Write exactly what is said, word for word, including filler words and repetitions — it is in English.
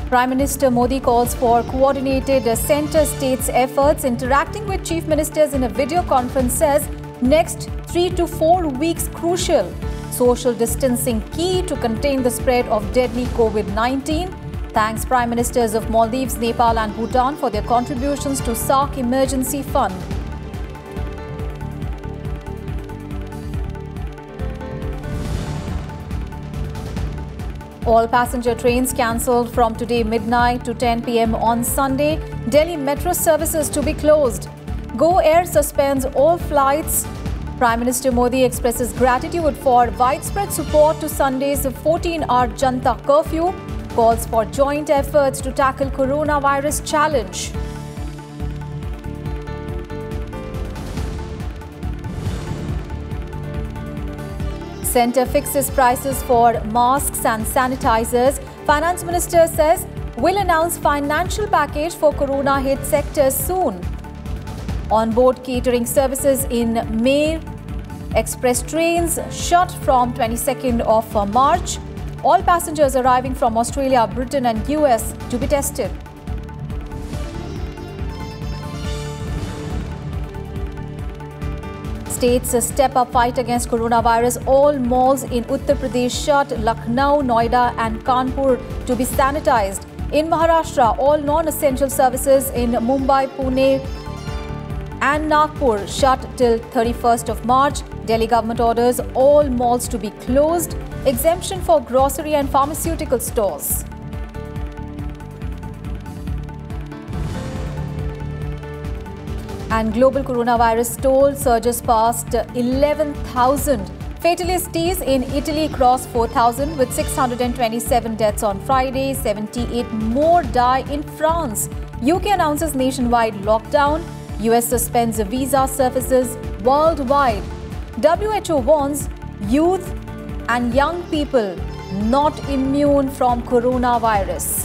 Prime Minister Modi calls for coordinated centre-states efforts. Interacting with chief ministers in a video conference, says next three to four weeks crucial. Social distancing key to contain the spread of deadly COVID nineteen. Thanks Prime Ministers of Maldives, Nepal and Bhutan for their contributions to SAARC Emergency Fund. All passenger trains cancelled from today midnight to ten p m on Sunday. Delhi metro services to be closed. Go Air suspends all flights. Prime Minister Modi expresses gratitude for widespread support to Sunday's fourteen hour Janta curfew. Calls for joint efforts to tackle coronavirus challenge. Centre fixes prices for masks and sanitizers. Finance Minister says will announce financial package for corona hit sectors soon. On-board catering services in May. Express trains shut from twenty-second of March. All passengers arriving from Australia, Britain and U S to be tested. States step up fight against coronavirus. All malls in Uttar Pradesh shut. Lucknow, Noida and Kanpur to be sanitized. In Maharashtra, all non-essential services in Mumbai, Pune and Nagpur shut till thirty-first of March. Delhi government orders all malls to be closed. Exemption for grocery and pharmaceutical stores. And global coronavirus toll surges past eleven thousand. Fatalities in Italy crossed four thousand with six hundred twenty-seven deaths on Friday. seventy-eight more die in France. U K announces nationwide lockdown. U S suspends visa services worldwide. W H O warns youth and young people not immune from coronavirus.